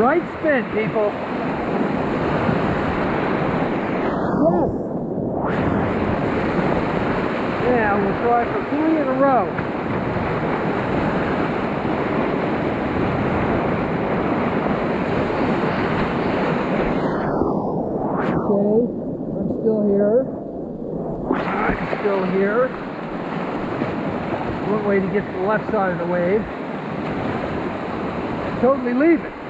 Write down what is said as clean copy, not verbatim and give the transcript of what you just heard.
Right spin, people. Yes. Yeah, we'll try for 3 in a row. Okay, I'm still here. I'm still here. One way to get to the left side of the wave. Totally leave it.